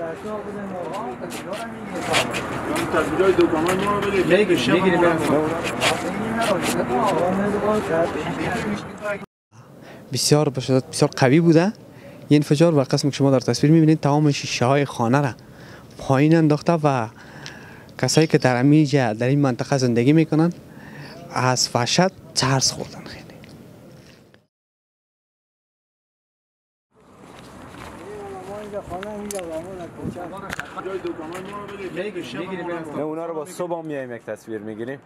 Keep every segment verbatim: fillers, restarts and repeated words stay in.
بسیار بشدت بسیار قوی بوده. این انفجار و قسمی که شما در تصویر میبینید تمام شیشه های خانه را پایین انداخته و کسایی که در امیجا در این منطقه زندگی میکنن از وحشت ترس خوردن. خیلی اونا رو با صبح میایم یک تصویر میگیریم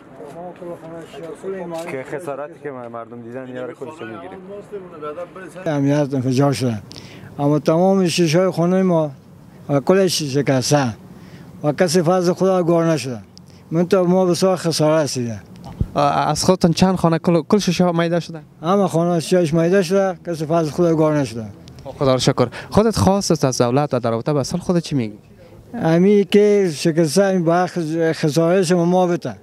که خسارتی که مردم دیدن یاره خودش رو میگیریم. امنیت انفجار شده اما تمام شیشه های خانه ما کلش شکسته و کسی فضل خدا گار نشده. من تو ما بسیار خسارت رسیده. از خودتان چند خانه کل کل شیشه ها میده شده؟ همه خانه شیشه‌اش میده شده، کسی فضل خدا گار نشده. خدا رو شکر. خودت خواست از دولت و در رابطه با اصل خودت چی میگی؟ امی که شکسته این با خسارتش ما بده.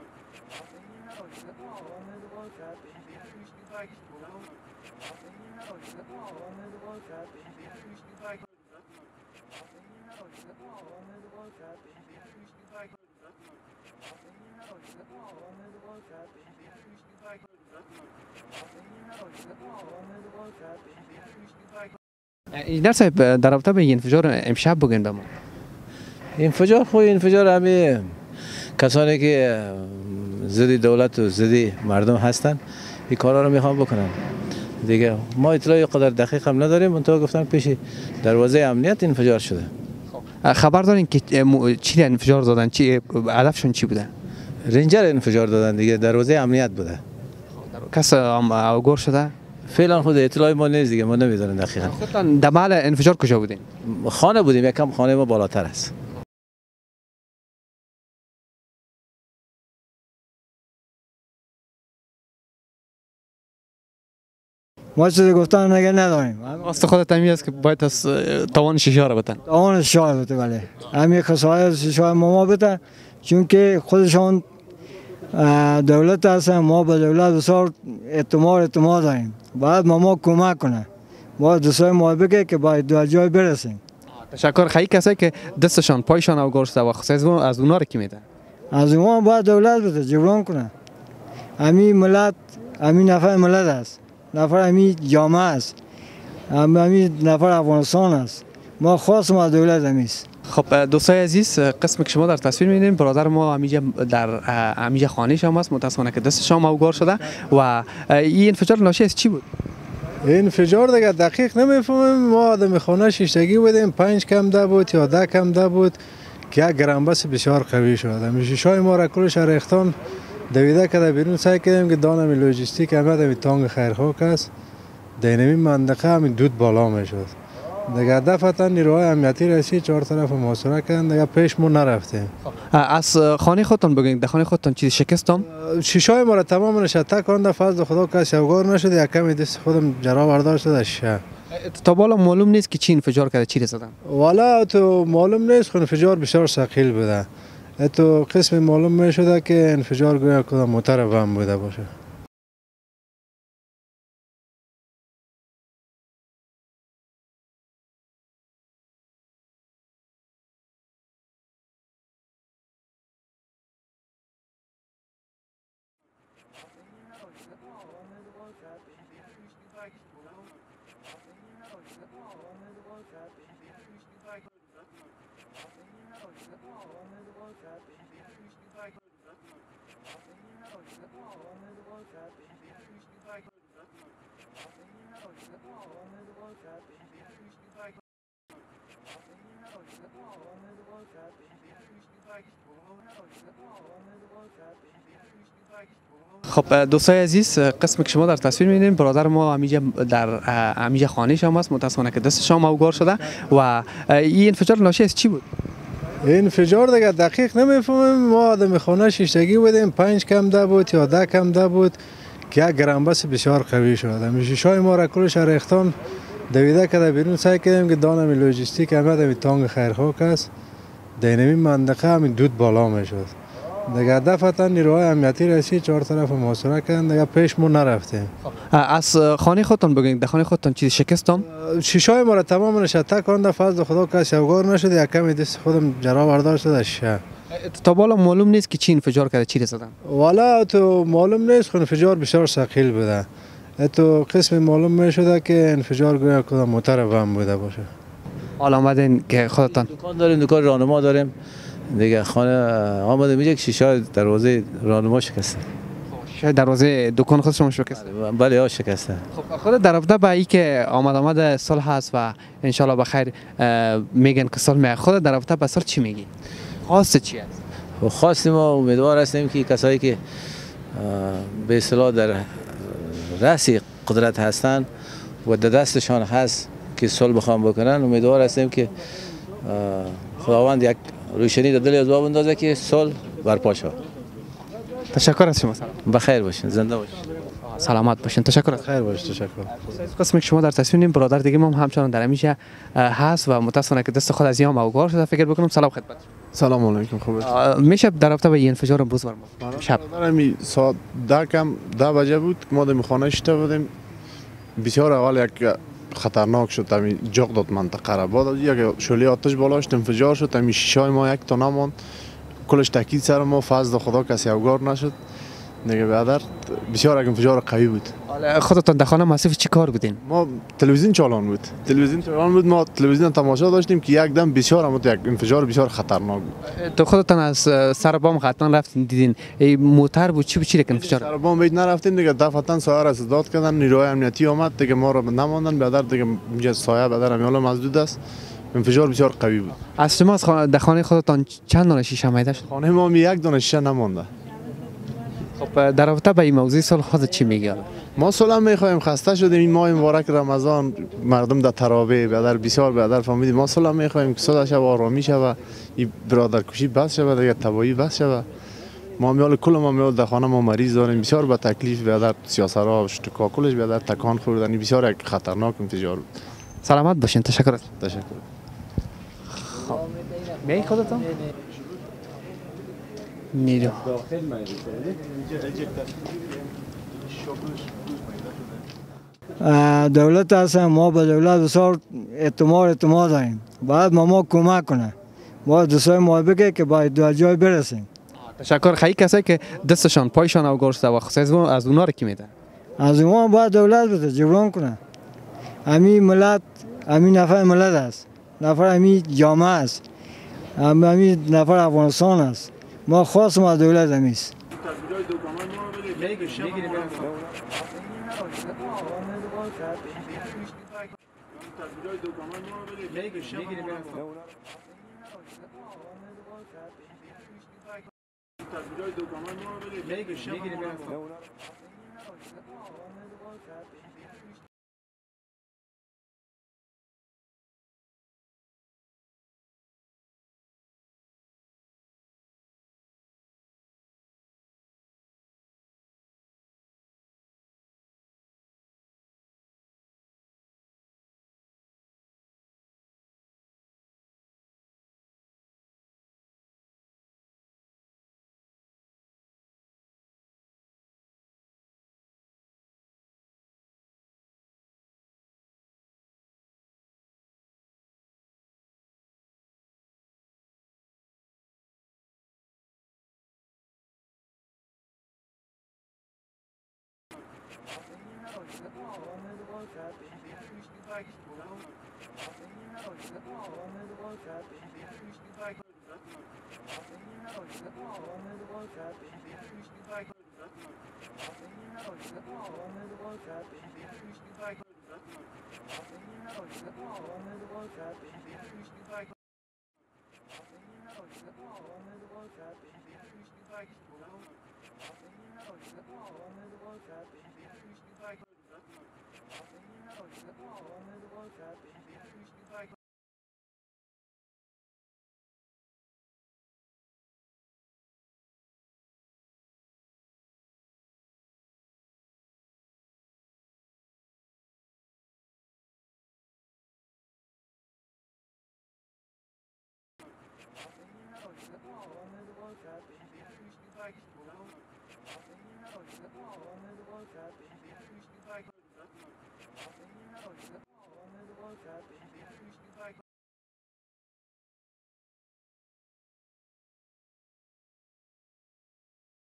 در صاحب در رابطه به این انفجار امشب بگین به ما. انفجار خو انفجار همه کسانی که ضد دولت و ضد مردم هستن این کارا رو میخوام بکنن دیگه. ما اطلاعی قدر دقیق هم نداریم. منتها گفتن پیش دروازه امنیت انفجار شده. خبر دارین که چی انفجار دادن؟ چی هدفشون چی بوده؟ رنجر انفجار دادن دیگه. دروازه امنیت بوده. کس اوگور شده؟ فعلا خود اطلاعی ما نیست دیگه. ما نمیدونیم دقیقاً. خودتان در محل انفجار کجا بودین؟ خانه بودیم. یکم خانه ما بالاتر است. ما چیزی گفتن نگه نداریم. واسه خودت همی است که باید از توان شیشه را بتن. توان شیشه را بتن ولی همین خسارت شیشه ما بتن چون که خودشون دولت هستن. ما به دولت بسیار اعتماد اعتماد داریم. باید ما ما کمک کنه. ما دوستای ما بگه که باید دو جای برسیم. تشکر. خیلی کسایی که دستشان پایشان اوگور شده و خصوصا از اونها رو کی میده؟ از اونها باید دولت بده جبران کنه. همین ملت همین نفر ملت است. نفر همین جامعه است. همین نفر افغانستان است. ما خاص ما دولت همیست. خب دوستای عزیز، قسمی که شما در تصویر می‌بینید برادر ما همیجا در همیجا خانه شما است. متأسفانه که دست شما اوگور شده و این انفجار ناشی از چی بود؟ این انفجار دیگه دقیق نمیفهمیم. ما آدم خانه شیشتگی بودیم. پنج کم ده بود یا ده کم ده بود که یک گرانبس بسیار قوی شد. شیشه‌های ما را کلش ریختن دویده که بیرون سعی کردیم که دانم لوجستیک همه در تانگ خیرخواک است. در این منطقه همین دود بالا میشد. دیگه دفعتا نیروهای امنیتی رسید چهار طرف محاصره کردن. دیگه پیش ما نرفتیم. از خانه خودتان بگین در خانه خودتان چیزی شکستم؟ شیشه‌های ما را تمام نشته کردن. فضل خدا کسی اوگار نشد. یک کمی دست خودم جرا برداشت از شیشه. تا بالا معلوم نیست که چی انفجار کرده چی رسیدن؟ والا تو معلوم نیست. خود انفجار بسیار ثقیل بوده. تو قسم معلوم می شده که انفجار گویا کدام موتر بم بوده باشه. خب دوستای عزیز، قسمی که شما در تصویر می‌بینید برادر ما همیجا در همیجا خانه شما است. متأسفانه که دست شما اوگور شده و این انفجار ناشی از چی بود؟ این انفجار دیگه دقیق نمیفهمیم. ما آدم خانه شیشتگی بودیم. پنج کم ده بود یا ده کم ده بود که یک گرانبس بسیار قوی شد. شیشه‌های ما را کلش ریختن دویده که بیرون سعی کردیم که دانم لوجستیک همه در تانگ خیرخواک است. در این منطقه همین دود بالا میشد. دیگه دفعتا نیروهای امنیتی رسید چهار طرف محاصره کردن دیگه پیش ما نرفتیم. از خانه خودتان بگوین در خانه خودتان چیزی شکستم؟ شیشای ما را تمام نشته کند فضل خدا کسی اوگار نشد یک کمی دست خودم جرا برداشت شده شیشه. تا بالا معلوم نیست که چی انفجار کرده چی رسیدن؟ والا تو معلوم نیست خود انفجار بسیار ثقیل بوده. تو قسم معلوم می شده که انفجار گویا کدام موتر بم بوده باشه. حالا آمدین که خودتان دکان داریم، دکان راهنما داریم دیگه. خانه آمده میگه که شیشه دروازه راهنما شکسته. شاید دروازه دکان خود شما شکسته؟ بله ها شکسته. خب خود در رابطه با ای که آمد آمد صلح هست و ان شاء الله بخیر میگن که صلح می خود در رابطه با صلح چی میگی؟ خاص چی است؟ خواستیم ما امیدوار هستیم که کسایی که به اصطلاح در رأس قدرت هستند و در دستشان هست که صلح بخوام بکنن، امیدوار هستیم که خداوند یک روشنی در دل ازباب اندازه که صلح برپا شود. تشکر از شما. سلام. بخیر باشین، زنده باشین، سلامت باشین. تشکر از خیر باش. تشکر. قسمی که شما در تصویر نیم برادر دیگه ما هم همچنان در همیشه هست و متاسفانه که دست خود از یام اوگار شده. فکر بکنم سلام خدمت. سلام علیکم. خوبه؟ میشه در رابطه با این انفجار امروز برام شب می ساعت ده کم ده بجه بود که ما در خانه شده بودیم. بسیار اول یک خطرناک شد، تمی جاق داد منطقه را. بعد یک شعله آتش بالا شد، انفجار شد، تمی شیشه ما یک تا نماند، کلش تکید سر ما. فضل خدا کسی اوگار نشد دیگه. برادر بسیار یک انفجار قوی بود. خودتان در خانه ماسیف چی کار بودین؟ ما تلویزیون چالان بود، تلویزیون چالان بود، ما تلویزیون تماشا داشتیم که یک دم بسیار اما یک انفجار بسیار خطرناک بود. تو خودتان از سر بام قطعا رفتین دیدین ای موتر بود چی بود چی انفجار؟ سر بام بید نرفتیم دیگه. دفعتا سایه را صداد کردن، نیروهای امنیتی آمد دیگه، ما را نماندن. برادر دیگه اینجا سایه برادر امیالا مسدود است. انفجار بسیار قوی بود. از شما از خانه در خانه خودتان چند دانه شیشه آمده شد؟ خانه ما می یک دانه شیشه نمانده. خب در رابطه با این موضوع صلح خود چی میگی؟ ما صلح میخوایم، خسته شدیم این ماه مبارک رمضان، مردم در تراویح برادر بسیار برادر فهمیدیم ما صلح میخوایم که صلح شود، آرامی شود، این برادر کشی بس شود دیگه، تباهی بس شود. ما میال کل ما میال در خانه ما مریض داریم، بسیار با تکلیف برادر، سیاسرها اشتکا کلش برادر تکان خوردن، بسیار یک خطرناک انفجار بود. سلامت باشین. تشکر. تشکر. می خودتون؟ نیرو دولت هستن، ما به دولت بسیار اعتماد اعتماد داریم. باید ما ما کمک کنه، باید دوستای ما بگه که باید دو جای برسیم. تشکر. خیلی کسایی که دستشان پایشان اوگار شده و خصوصا از اونا رو کی میده؟ از اون باید دولت بده جبران کنه. همین ملت، همین نفر ملت است، نفر همین جامعه است، همین نفر افغانستان است. ما خواستم از دولت همیست. Thank you.